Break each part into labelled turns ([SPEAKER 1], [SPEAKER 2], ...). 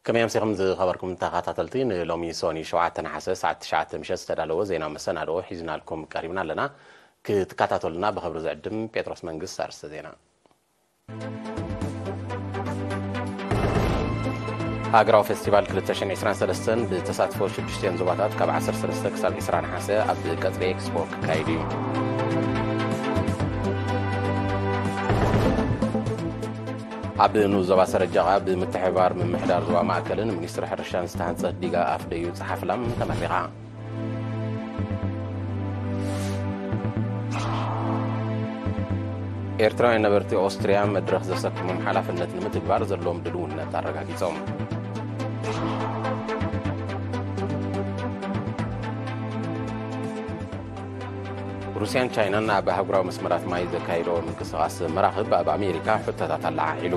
[SPEAKER 1] كما يمسكم خبركم تخاطلتين لومي سوني شوعة حساس ساعة 9 مشى استدلوا زينا مسنا حيزنا لكم قريبنا لنا كتكاتلنا بخبر زعدم بيتروس منقص أرست زينا هاجراو فيستيفال 2023 بتساتفو شدشتين زباطات كاب 10 سلسلة كساب 20 حاسة عبد قطري اكسبو كايدي عبد نوزبا سرجاغا بمتحبار من محدار زوا ماكلن منستر حرشان استهانصه ديغا افديو صحاف لام تمرقا ኤርትራውያን ነበርቲ ኦስትሪያ መድረኽ ዘሰክሙም ሓላፍነት ንምትግባር ዘለዎም ድልውነት ኣረጋጊጾም ሩስያን ቻይናን ኣብ ሃገራዊ መስመራት ማይ ዘካይዶ ምንቅስቓስ መራኽብ ኣብ ኣሜሪካ ሕቶታት ኣላዓዒሉ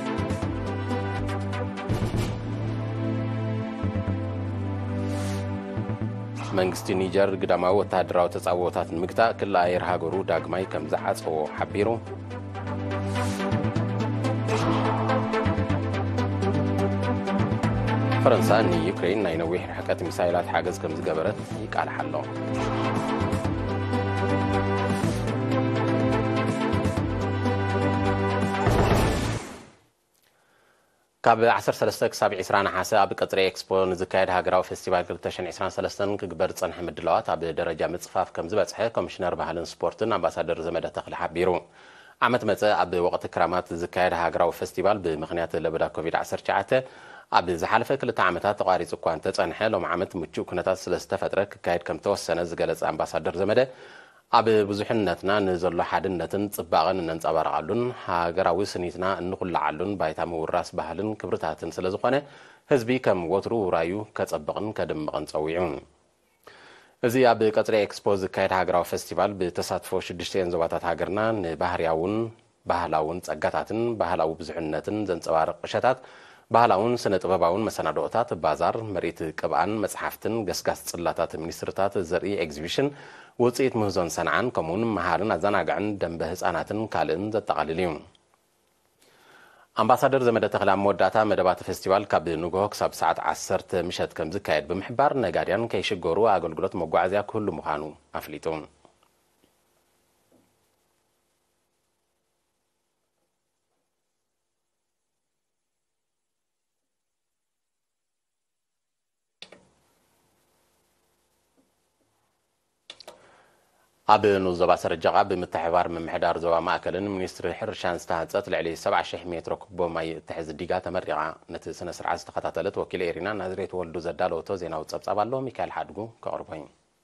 [SPEAKER 1] መንግስቲ ኒጀር ግዳማዊ ወታደራዊ ተጻውቶታት ንምግታእ ክልል ኣየር ሃገሩ ዳግማይ ከም ዝዓጽዎ ሓቢሩ ፈረንሳይ ንዩክሬን ናይ ነዊሕ ርሕቀት ሚሳይላት ሓገዝ ከም ዝገበረት ይቃልሕ ኣሎ كاب 13 كساب 20 حاسة أب قطري إكسبو نزكايد هاجراو فيستيفال 2023 كجبر صنح مدلوات أب درجة متصفاف كم زبطحة كوميشنر بهالن سبورتن أمباسادر زمدة تخل حبيرو عمت متى أب وقت كرامات زكايد هاجراو فيستيفال بمخنيات لبدا كوفيد 19 أب زحلفة كل تعمتات تقاري سكوان تصنح لهم عمت متشو كنتات سلسته فترة كايد كم توسنة زجلس أمباسادر زمدة أب بزحنتنا نزل حدنتن صباغن ننصبرعلون هاجراوي سنيتنا نقول علون بايتام وراس بهلن كبرتاتن سلازخونه حزبي كم وترو رايو كتصبقن كدمقن صويعون እዚ ኣብ ቀጥሪ ኤክስፖዝ ካይድ ሃገራዊ ፌስቲቫል ብተሳትፎ 6 ዘባታት ሃገርና ንባህርያውን ባህላውን ጸጋታትን ባህላዊ ብዙሕነትን ዘንጸባርቕ ቅሸታት ባህላውን ስነ ጥበባውን መሰናዶታት ባዛር መሬት ቅብኣን መጽሓፍትን ገስጋስ ጽላታት ሚኒስትርታት ዘርኢ ኤግዚቢሽን ውጽኢት ምህዞን ሰንዓን ከምኡን መሃርን ኣዘናግዕን ደንበ ህፃናትን ካልእን ዘጠቓልል እዩ أمباسادر زمدة تخلام موداتا مدبات فيستيفال كاب نوغوك ساب ساعة 10 مشهد كم زكايد بمحبار نغاديان كيشغورو أغلغلوت مغوازيا كل مخانو أفليتون أب نوزبا سرجاغا بمتحوار من محدار زوا ماكلن منستر حرشان استهانصت لعلي 7000 متر كوب ماي تحز ديغا تمرعا نت سنه سرعه تخاتلت وكيل ايرينا نازريت ولدو زدالوتو زيناو تصبصبالو ميكائيل حدغو كقربين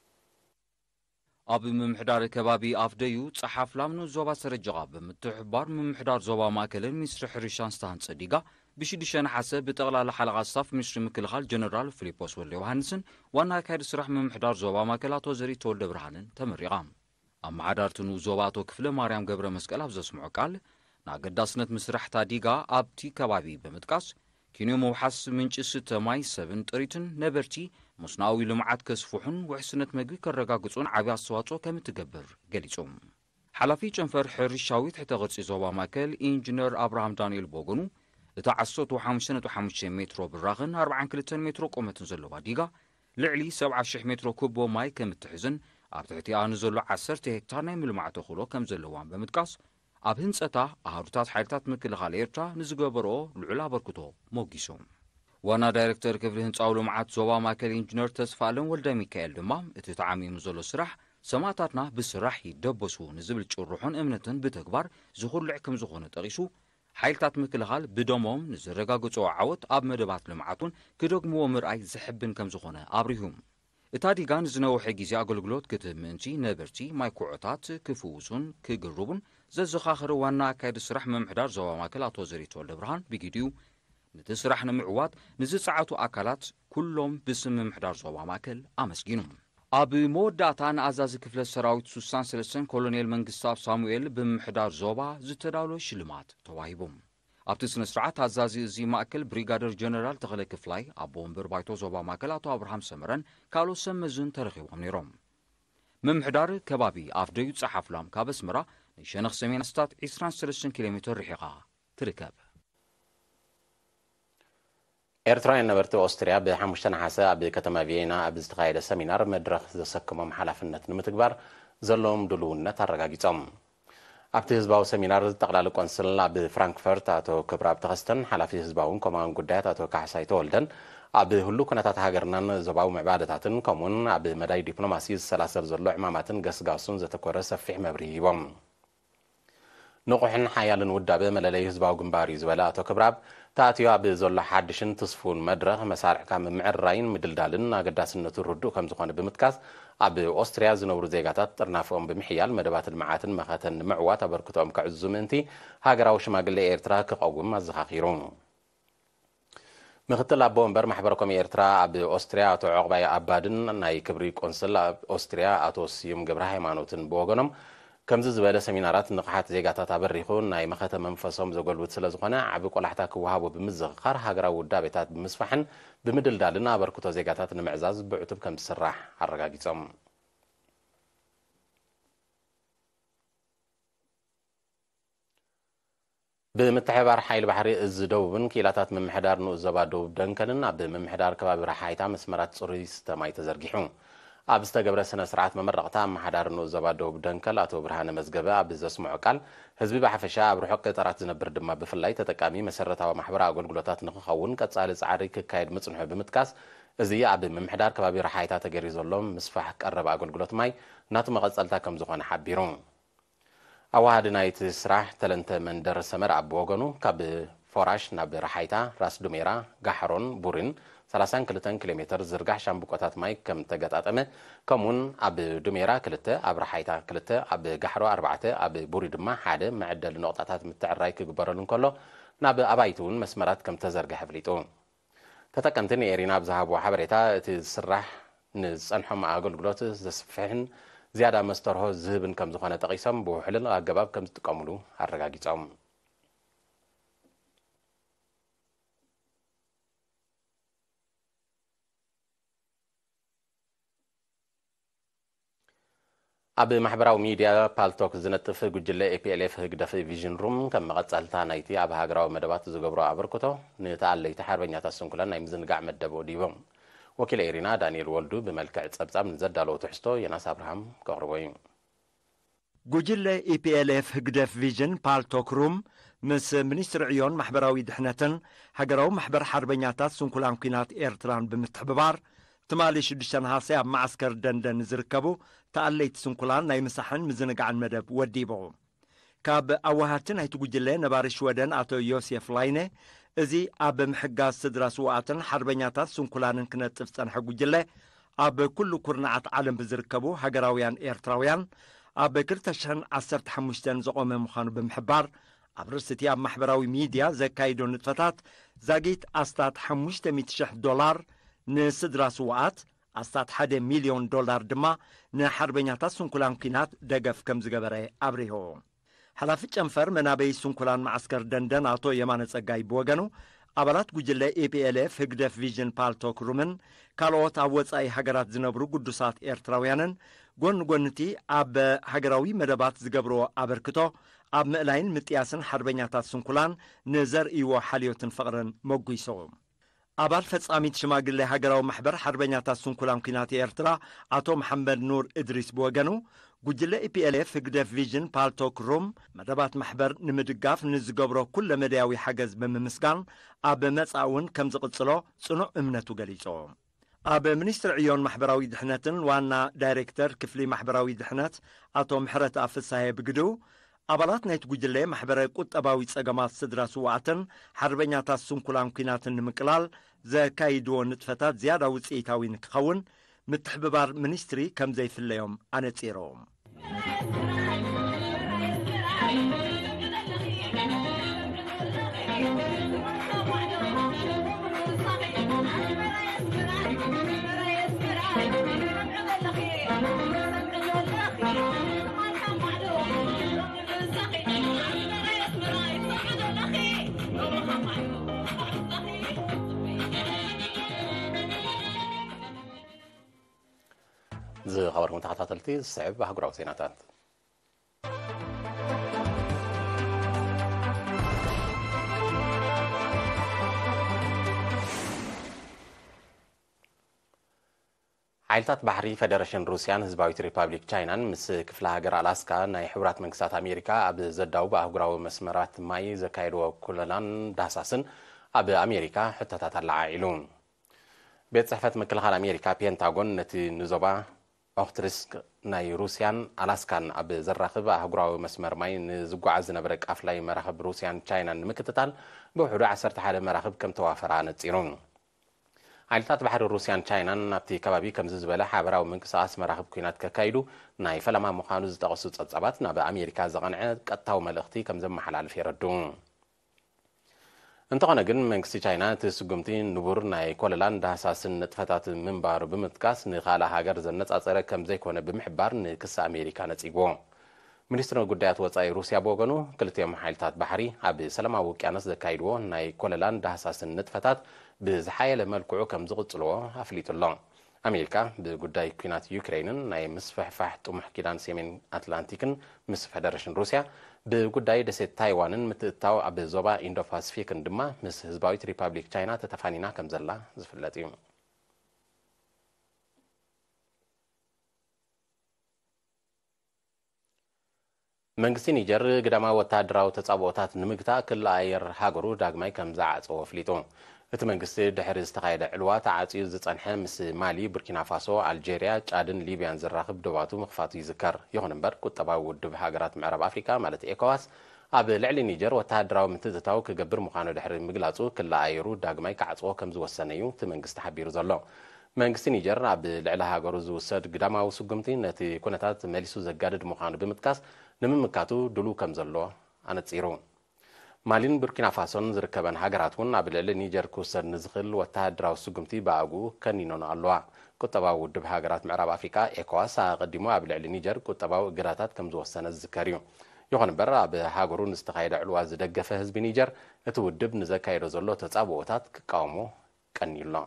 [SPEAKER 2] أب من محدار كبابي أفديو صحاف لامنو زوا سرجاغا بمتحبار من محدار زوا ماكلن منستر حرشان استهانصت ديغا بشدشان حسب بتغلال حلقة صف مشر مكلخال جنرال فيليبوس ولي وهانسن وانا كايد سرح من محدار زوبا ماكلاتو زري تولد برهانن تمرقام أما عدارتنو زوباتو كفل ماريام قبر مسكال أبزا سمعو قال ناقداسنت مسرح تاديقا أبتي كبابي بمتكاس كينيو موحس منش ستماي 7 تريتن نبرتي مصناوي لمعات كسفوحن وحسنت مقوي كالرقاقصون عبيا الصواتو كمتقبر قليتهم حلافي جنفر حرشاوي تحت غرسي زوبا ماكل إنجنير أبراهام دانيل بوغنو تاعصوت وحامشنة وحامشين مترو بالرغن 4 كيلو متر قومة زلو باديغا لعلي 7000 متر كوبو ماي كمتحزن أبتعتي نزلو 10 هكتار ناي ملمعات خلو كم زلوان بمتقاس أب هنسأتا أهارتات حيرتات مكل غاليرتا نزقبرو العلا بركتو موقيسوم وانا دايركتور كفل هنساولو معات زوا ماكل انجنير تسفالن ولدا ميكائيل دمام اتتعامي مزلو سرح سماتاتنا بسرح يدبسو نزبل تشروحون امنتن بتكبار زخول لعكم زخون تغيسو حيلتات مكلخال بدومهم نزرقاقصو عوت أب مدبات لمعاتون كدوغمو مرأي زحبن كم زخونه أبريهم إتاديغان زنو حيجيزي أغلقلوت كتب منتي نبرتي مايكوعتات كفوزون كقربون زخاخر وانا كايد سرح ممحدار زوا ماكلاتو زريتو الدبرهان بيجيديو نتسرح نمعوات نزسعاتو أكلات كلهم باسم ممحدار زوا ماكل أمسجينهم أب موداتان أزاز كفل السراويت سوسان سلسن كولونيل منقصاب سامويل بمحدار زوبا زتداولو شلمات تواهيبهم أبتي سنسرعات أزازي زي ماكل بريغادر جنرال تغلي كفلاي أبو مبر بايتو زوبا ماكلاتو أبرهام سمرن كالو سمزن ترخيوهم نيروم ممحدار كبابي أفديو صحاف لام كابس مرا نشانخ سمين استات 23 كيلومتر رحيقا تركب
[SPEAKER 1] ኤርትራውያን ነበርቲ ኦስትሪያ ብ5 ነሓሰ ኣብ ከተማ ቪየና ኣብ ዝተኻየደ ሰሚናር መድረኽ ዘሰክሞም ሓላፍነት ንምትግባር ዘለዎም ድልውነት ኣረጋጊጾም ኣብቲ ህዝባዊ ሰሚናር ጠቕላሊ ቆንስል ኣብ ፍራንክፈርት ኣቶ ክብራብ ተኸስተን ሓላፊ ህዝባውን ኮማውን ጉዳያት ኣቶ ካሕሳይ ተወልደን ኣብ ህሉ ኩነታት ሃገርናን ዞባዊ ምዕባለታትን ከምኡውን ኣብ መዳይ ዲፕሎማሲ ዝሰላሰል ዘሎ ዕማማትን ገስጋሱን ዘተኮረ ሰፊሕ መብርሂ ሂቦም ንቑሕን ሓያልን ውዳበ መለለይ ህዝባዊ ግንባር እዩ ዝበለ ኣቶ ክብራብ ተኣትዮ ኣብ ዘሎ ሓድሽን ተስፉን መድረኽ መሳርሕካ ምምዕርራይን ምድልዳልን ኣገዳስነቱ ርዱእ ከም ዝኾነ ብምጥቃስ ኣብ ኦስትሪያ ዝነብሩ ዜጋታት ጥርናፎም ብምሕያል መደባት ልምዓትን መኸተን ንምዕዋት ኣበርክቶኦም ክዕዙ ምእንቲ ሃገራዊ ሽማግሌ ኤርትራ ክቐውም ኣዘኻኺሩ ምክትል ኣቦ ወንበር ማሕበረኮም ኤርትራ ኣብ ኦስትሪያ ኣቶ ዕቑባይ ኣባድን ናይ ክብሪ ቆንስል ኣብ ኦስትሪያ ኣቶ ስዩም ገብረ ሃይማኖትን ብወገኖም ከምዚ ዝበለ ሰሚናራት ንቕሓት ዜጋታት ኣበሪኹ ናይ መኸተ መንፈሶም ዘገልብት ስለ ዝኾነ ዓቢ ቆላሕታ ክወሃቦ ብምዝኽኻር ሃገራዊ ውዳቤታት ብምስፋሕን ብምድልዳልን ኣበርክቶ ዜጋታት ንምዕዛዝ ብዕቱብ ከም ዝስራሕ ኣረጋጊጾም ብምትሕብባር ሓይሊ ባሕሪ እዚ ደቡብን ክኢላታት ምምሕዳር ንኡስ ዞባ ደቡብ ደንከልን ኣብ ምምሕዳር ከባቢ ራሓይታ መስመራት ጽሩይ ስተማይ ተዘርጊሑ ኣብ ዝተገብረ ስነ ስርዓት መመረቕታ ኣመሓዳር ንኡስ ዞባ ደቡብ ደንከል ኣቶ ብርሃነ መዝገበ ኣብ ዘስምዖ ቃል ህዝቢ ብሓፈሻ ኣብ ርሑቕ ገጠራት ዝነብር ድማ ብፍላይ ተጠቃሚ መሰረታዊ ማሕበራዊ ኣገልግሎታት ንኽኸውን ቀጻሊ ጻዕሪ ክካየድ ምጽንሑ ብምጥቃስ እዚ ኣብ ምምሕዳር ከባቢ ራሓይታ ተገይሩ ዘሎ ምስፋሕ ቀረበ ኣገልግሎት ማይ ናቱ መቐጸልታ ከም ዝኾነ ሓቢሩ ኣዋሃዲ ናይቲ ስራሕ ተለንተ መንደር ሰመር ኣብ ወገኑ ካብ ፎራሽ ናብ ራሓይታ ራስ ዱሜራ ጋሕሮን ቡሪን 32 ኪሎ ሜትር ዝርጋሕ ሻምብቆታት ማይ ከም ተገጣጠመ ከምኡን ኣብ ዱሜራ 2 ኣብ ራሓይታ 2 ኣብ ጋሕሮ 4 ኣብ ቡሪ ድማ 1 መዕደሊ ነቕጣታት ምትዕራይ ክግበረሉ እንከሎ ናብ ኣባይቲ እውን መስመራት ከም ተዘርግሐ ኣፍሊጡ ተጠቀምቲ ንኤሪና ኣብ ዝሃብዎ ሓበሬታ እቲ ዝስራሕ ንፀንሖም ኣገልግሎት ዘስፍሕን ዝያዳ መስተርሆ ዝህብን ከም ዝኾነ ጠቒሶም ብውሕልን ኣገባብ ከም ዝጥቀሙሉ ኣረጋጊጾም ኣብ ማሕበራዊ ሚድያ ፓልቶክ ዝነጥፍ ጉጅለ ኤፒኤልኤፍ ህግደፍ ቪዥን ሩም ከም መቐጻልታ ናይቲ ኣብ ሃገራዊ መደባት ዝገብሮ ኣበርክቶ ንተኣለይቲ ሓርበኛታት ስንኩላን ናይ ምዝንጋዕ መደብ ዲቦም ወኪል ኤሪና ዳንኤል ወልዱ ብመልክዕ ጸብጻብ ንዘዳለዎ ትሕዝቶ ዮናስ አብርሃም ከቕርቦ እዩ
[SPEAKER 3] ጉጅለ ኤፒኤልኤፍ ህግደፍ ቪዥን ፓልቶክ ሩም ምስ ሚኒስትሪ ዕዮን ማሕበራዊ ድሕነትን ሃገራዊ ማሕበር ሓርበኛታት ስንኩላን ኩናት ኤርትራን ብምትሕብባር ትማሊ 6 ነሓሰ ኣብ ማዓስከር ደንደን ዝርከቡ ተኣለይቲ ስንኩላን ናይ ምሳሕን ምዝንጋዕን መደብ ወዲቦ ካብ ኣዋሃድቲ ናይቲ ጉጅለ ነባሪ ሽወደን ኣቶ ዮሴፍ ላይነ እዚ ኣብ ምሕጋዝ ስድራ ስዋኣትን ሓርበኛታት ስንኩላንን ክነጥፍ ጸንሐ ጉጅለ ኣብ ኩሉ ኩርናዓት ዓለም ብዝርከቡ ሃገራውያን ኤርትራውያን ኣብ 2015 ዘቆመ ምዃኑ ብምሕባር ኣብ ርስቲ ኣብ ማሕበራዊ ሚድያ ዘካይዶ ንጥፈታት ዛጊት ኣስታት $500,000 ንስድራ ስዋኣት ኣስታት $1 ሚልዮን ድማ ንሓርበኛታት ስንኩላን ኩናት ደገፍ ከም ዝገበረ ኣብሪሆ ሓላፊ ጨንፈር መናበይ ስንኩላን ማዓስከር ደንደን ኣቶ የማነ ጸጋይ ብወገኑ ኣባላት ጉጅለ ኤፒኤልኤፍ ህግደፍ ቪዥን ፓልቶክ ሩምን ካልኦት ኣብ ወጻኢ ሃገራት ዝነብሩ ቅዱሳት ኤርትራውያንን ጎን ጎንቲ ኣብ ሃገራዊ መደባት ዝገብሮ ኣበርክቶ ኣብ ምእላይን ምጥያስን ሓርበኛታት ስንኩላን ንዘርእይዎ ሓልዮትን ፍቕርን መጒሶ ኣባል ፈጻሚት ሽማግሌ ሃገራዊ ማሕበር ሓርበኛታት ስንኩላን ኩናት ኤርትራ ኣቶ መሐመድ ኑር እድሪስ ብወገኑ ጉጅለ ኤፒኤልኤፍ ህግደፍ ቪዥን ፓልቶክ ሩም መደባት ማሕበር ንምድጋፍ ንዝገብሮ ኩለ መድያዊ ሓገዝ ብምምስጋን ኣብ መጻእውን ከም ዝቕጽሎ ጽኑዕ እምነቱ ገሊጾ ኣብ ሚኒስትሪ ዕዮን ማሕበራዊ ድሕነትን ዋና ዳይሬክተር ክፍሊ ማሕበራዊ ድሕነት ኣቶ ምሕረት ኣፍሳሄ ብግድው ኣባላት ናይቲ ጉጅለ ማሕበረ ቁጠባዊ ጸገማት ስድራ ስዋኣትን ሓርበኛታት ስንኩላን ኩናትን ንምቅላል ዘካይድዎ ንጥፈታት ዝያዳ ውፅኢታዊ ንክኸውን ምትሕብባር ሚኒስትሪ ከም ዘይፍለዮም ኣነጺሮም
[SPEAKER 1] ዝኸበርኩም ተኸታተልቲ ዝስዕብ ሃገራዊ ዜናታት ሓይልታት ባሕሪ ፌደሬሽን ሩስያን ህዝባዊት ሪፓብሊክ ቻይናን ምስ ክፍለ ሃገር አላስካ ናይ ሕብራት መንግስታት ኣሜሪካ ኣብ ዘዳውብ ኣህጉራዊ መስመራት ማይ ዘካየድዎ ኩለላን ዳህሳስን ኣብ ኣሜሪካ ሕቶታት ኣለዓዒሉ ቤት ጽሕፈት ምክልኻል ኣሜሪካ ፔንታጎን ነቲ ንዞባ ኦክትሪስክ ናይ ሩስያን አላስካን ኣብ ዘራኽብ ኣህጉራዊ መስመር ማይ ንዝጓዓዝ ዝነበረ ቃፍላይ መራኽብ ሩስያን ቻይናን ንምክትታል ብውሕዱ 11 መራኽብ ከም ተዋፈራ ነጺሩ ሓይልታት ባሕሪ ሩስያን ቻይናን ኣብቲ ከባቢ ከምዚ ዝበለ ሓበራዊ ምንቅስቓስ መራኽብ ኩናት ከካይዱ ናይ ፈለማ ምዃኑ ዝጠቐሱ ጸብጻባት ናብ ኣሜሪካ ዘቐንዐ ቀጥታዊ መልእኽቲ ከም ዘመሓላልፍ የረድኡ እንተኾነ ግን መንግስቲ ቻይና እቲ ስጉምቲ ንቡር ናይ ኮለላን ዳህሳስን ንጥፈታት ምንባሩ ብምጥቃስ ንኻልእ ሃገር ዘነጻጸረ ከም ዘይኮነ ብምሕባር ንክሲ ኣሜሪካ ነጺግዎ ሚኒስትሪ ጉዳያት ወጻኢ ሩስያ ብወገኑ ክልቲኦም ሓይልታት ባሕሪ ኣብ ሰላማዊ ውቅያኖስ ዘካይድዎ ናይ ኮለላን ዳህሳስን ንጥፈታት ብዝሓየለ መልክዑ ከም ዝቕጽልዎ ኣፍሊጡ ኣሎ ኣሜሪካ ብጉዳይ ኩናት ዩክሬንን ናይ ምስፍሕፋሕ ጥሙሕ ኪዳን ሰሜን ኣትላንቲክን ምስ ፌደሬሽን ሩስያ ብጉዳይ ደሴት ታይዋንን ምትእታው ኣብ ዞባ ኢንዶ ፓሲፊክን ድማ ምስ ህዝባዊት ሪፓብሊክ ቻይና ተተፋኒና ከም ዘላ ዝፍለጥ እዩ መንግስቲ ኒጀር ግዳማ ወታደራዊ ተጻብኦታት ንምግታእ ክልል ኣየር ሃገሩ ዳግማይ ከም ዝዓጽዎ ኣፍሊጡ እቲ መንግስቲ ድሕሪ ዝተኻየደ ዕልዋ ተዓጽዩ ዝጸንሐ ምስ ማሊ ቡርኪና ፋሶ ኣልጄርያ ጫድን ሊብያን ዝራኽብ ደባቱ ምኽፋቱ ይዝከር ይኹን እምበር ቁጠባዊ ውድብ ሃገራት ምዕራብ ኣፍሪካ ማለት ኤኮዋስ ኣብ ልዕሊ ኒጀር ወታደራዊ ምትእትታው ክገብር ምዃኑ ድሕሪ ምግላጹ ክልል ኣየሩ ዳግማይ ክዓጽዎ ከም ዝወሰነ እዩ እቲ መንግስቲ ሓቢሩ ዘሎ መንግስቲ ኒጀር ኣብ ልዕሊ ሃገሩ ዝውሰድ ግዳማዊ ስጉምቲ ነቲ ኩነታት መሊሱ ዘጋድድ ምዃኑ ብምጥቃስ ንምምካቱ ድሉ ከም ዘሎ ኣነጺሩ ማሊን ቡርኪና ፋሶን ዝርከበን ሃገራት እውን ኣብ ልዕሊ ኒጀር ክውሰድ ንዝኽእል ወታደራዊ ስጉምቲ ብኣግኡ ከኒኖን ኣለዋ ቁጠባዊ ውድብ ሃገራት ምዕራብ ኣፍሪካ ኤኮዋስ ኣቐዲሙ ኣብ ልዕሊ ኒጀር ቁጠባዊ እግራታት ከም ዝወሰነ ዝዝከር እዩ ይኹን እምበር ኣብ ሃገሩ ንዝተኻየደ ዕልዋ ዝደገፈ ህዝቢ ኒጀር እቲ ውድብ ንዘካየዶ ዘሎ ተጻብኦታት ክቃወሞ ቀኒዩ ኣሎ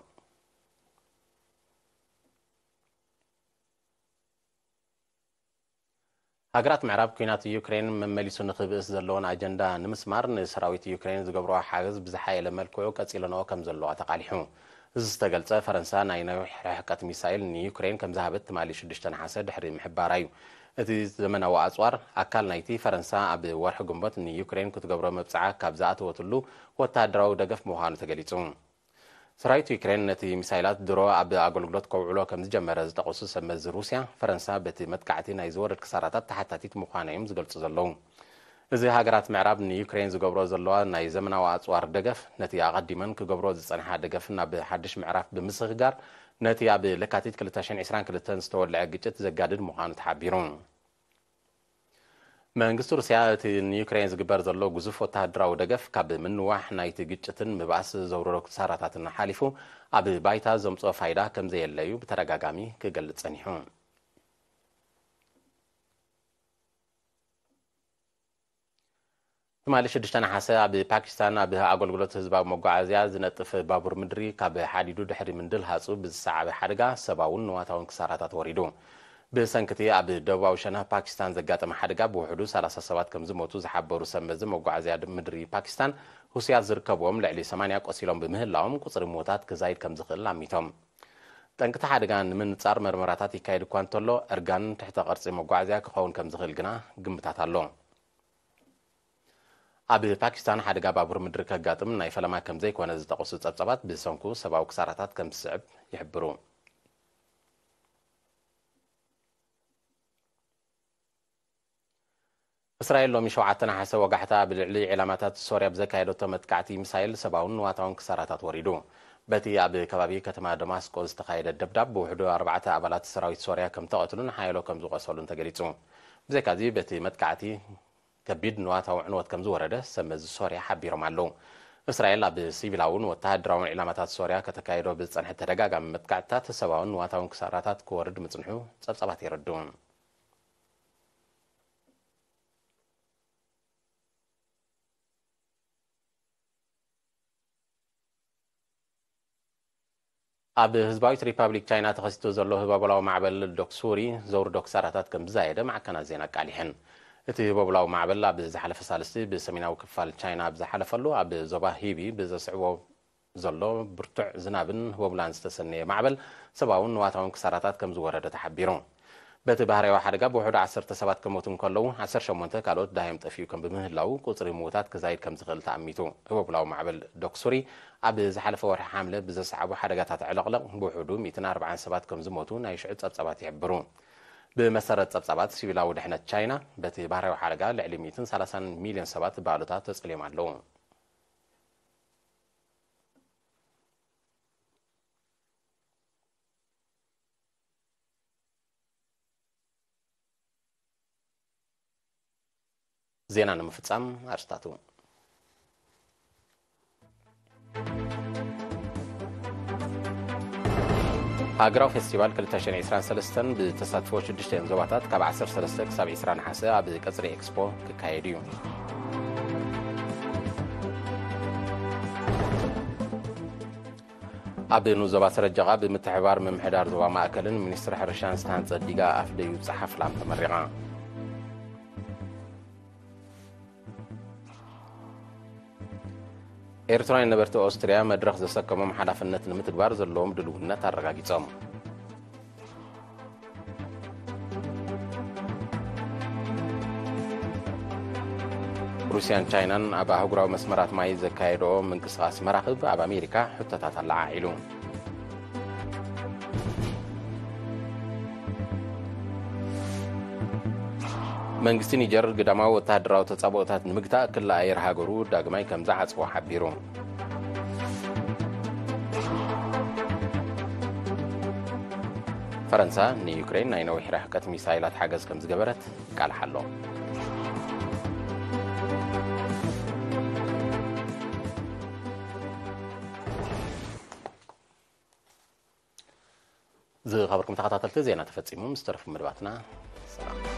[SPEAKER 1] ሃገራት ምዕራብ ኩናት ዩክሬን መመሊሱ ንኽብእስ ዘለዎን ኣጀንዳ ንምስማር ንሰራዊት ዩክሬን ዝገብሮ ሓገዝ ብዝሓየለ መልክዑ ቀጺለንኦ ከም ዘለዋ ተቓሊሑ እዚ ዝተገልጸ ፈረንሳ ናይ ነዊሕ ርሕቀት ሚሳኤል ንዩክሬን ከም ዝሃበት ትማሊ 6 ነሓሰ ድሕሪ ምሕባራ እዩ እቲ ዘመናዊ ኣጽዋር ኣካል ናይቲ ፈረንሳ ኣብ ወርሒ ግንቦት ንዩክሬን ክትገብሮ መብጽዓ ካብ ዝኣተወትሉ ወታደራዊ ደገፍ ምዃኑ ተገሊጹ ሰራዊት ዩክሬን ነቲ ሚሳይላት ድሮ ኣብ ኣገልግሎት ከውዕሎ ከም ዝጀመረ ዝጠቐሱ ሰመዝ ሩስያ ፈረንሳ በቲ መጥቃዕቲ ናይ ዝወረድ ክሳራታት ተሓታቲት ምዃኑ እዮም ዝገልጹ ዘለዉ እዚ ሃገራት ምዕራብ ንዩክሬን ዝገብሮ ዘለዋ ናይ ዘመናዊ ኣጽዋር ደገፍ ነቲ ኣቐዲመን ክገብሮ ዝጸንሓ ደገፍ ናብ ሓድሽ ምዕራፍ ብምስግጋር ነቲ ኣብ ለካቲት 2022 ዝተወልዐ ግጭት ዘጋድድ ምዃኑ ተሓቢሩ መንግስቲ ሩስያ እቲ ንዩክሬን ዝግበር ዘሎ ግዙፍ ወታደራዊ ደገፍ ካብ ምንዋሕ ናይቲ ግጭትን ምባእስ ዘውረዶ ክሳራታትን ሓሊፉ ኣብ ባይታ ዘምጽኦ ፋይዳ ከም ዘየለዩ ብተደጋጋሚ ክገልጽ ጸኒሑ ትማሊ 6 ነሓሰ ኣብ ፓኪስታን ኣብ ኣገልግሎት ህዝባዊ መጓዓዝያ ዝነጥፍ ባቡር ምድሪ ካብ ሓዲዱ ድሕሪ ምንድልሃጹ ብዝሰዓበ ሓደጋ ሰብኣውን ንዋታውን ክሳራታት ወሪዱ ብሰንክቲ ኣብ ደቡባዊ ሸነኽ ፓኪስታን ዘጋጠመ ሓደጋ ብውሕዱ 30 ሰባት ከም ዝሞቱ ዝሓበሩ ሰመዚ መጓዓዝያ ምድሪ ፓኪስታን ሁስያት ዝርከብዎም ልዕሊ 80 ቆሲሎም ብምህላዎም ቁፅሪ ሞታት ክዛይድ ከም ዝኽእል ኣሚቶም ጠንቅቲ ሓደጋ ንምንጻር መርመራታት ይካየድ እኳ እንተሎ እርጋን ትሕተ ቅርጺ መጓዓዝያ ክኸውን ከም ዝኽእል ግና ግምታት ኣሎ ኣብ ፓኪስታን ሓደጋ ባቡር ምድሪ ከጋጥም ናይ ፈለማ ከም ዘይኮነ ዝጠቐሱ ጸብጻባት ብሰንኩ ሰብኣዊ ክሳራታት ከም ዝስዕብ ይሕብሩ እስራኤል ሎሚ 7 ነሓሰ ወጋሕታ ብልዕሊ ዕላማታት ሶርያ ብዘካየደቶ መጥቃዕቲ ሚሳኤል ሰብኣውን ንዋታውን ክሳራታት ወሪዱ በቲ ኣብ ከባቢ ከተማ ደማስቆ ዝተኻየደ ደብዳብ ብውሕዱ 4 ኣባላት ሰራዊት ሶርያ ከም ተቐትሉን ሓየሎ ከም ዝቆሰሉን ተገሊጹ ብዘይካዚ በቲ መጥቃዕቲ ከቢድ ንዋታዊ ዕንወት ከም ዝወረደ ሰመዝ ሶርያ ሓቢሮም ኣለዉ እስራኤል ኣብ ሲቪላውን ወተሃደራውን ዕላማታት ሶርያ ከተካየዶ ብዝጸንሐ ተደጋጋሚ መጥቃዕትታት ሰብኣውን ንዋታውን ክሳራታት ክወርድ ምጽንሑ ጸብጻባት ይረዱ ኣብ ህዝባዊት ሪፓብሊክ ቻይና ተኸሲቱ ዘሎ ህባበላዊ ማዕበል ዶክሱሪ ዘውርዶ ክሳራታት ከም ዝዛየደ ማዕከናት ዜና ቃሊሕን እቲ ህባበላዊ ማዕበል ኣብ ዝሓለፈ ሳልስቲ ብሰሜናዊ ክፋል ቻይና ብዝሓለፈሉ ኣብ ዞባ ሂቢ زلو برتع زنابن وبلان استسنية معبل سباون نواتاون كساراتات كم زوردة تحبيرون بيت بحري واحد قاب وحد 10 سبات كموتون كلو 10 شمونته كالوت دايم طفيو كم بمهلاو قصري موتات كزايد كم زغل تعميتو هو بلاو معبل دوكسوري ابي زحلف ورح حامله بزصعب حدقات علقلق بوحدو 240 سبات كم زموتو نايشعد صبصبات يعبرون بمسارات صبصبات سيبلاو دحنه تشاينا بيت بحري واحد قال لعلي 230 مليون سبات بالوتات تصليم علو زينا نمفصام ارستاتو هاغراو فيستيفال 2023 بتساتفو 6 زواتات كاب 13 كساب 20 حاسه بقصري اكسبو كايديو ابنو زبا سرجغا بمتحبار ممحدار زوا ماكلن منستر حرشان ستان صديقا افديو صحف لام تمرقا ኤርትራ የነበርቱ አውስትሪያ መድረክ ዘሰከመም ሐላፍነት ንምትግባር ዘለዎም ድልውነት አረጋግጸም ሩሲያን ቻይናን አብ አህጉራዊ መስመራት ማይ ዘካይዶ ምንቅስቃስ መራኽብ አብ አሜሪካ ሕተታት አላዓኢሉ መንግስቲ ኒጀር ግዳማው ወታደራዊ ተጻቦታት ንምግታ ክላ አየር ሃገሩ ዳግማይ ከምዛ ዓጽዋ ሓቢሩ ፈረንሳ ንዩክሬን ናይ ነዊሕ ርሕቀት ሚሳይላት ሓገዝ ከም ዝገበረት ቃል ሓሎ ዝኸበርኩም ተኸታተልቲ ዜና ተፈጺሙ ምስተረፉ መድባትና ሰላም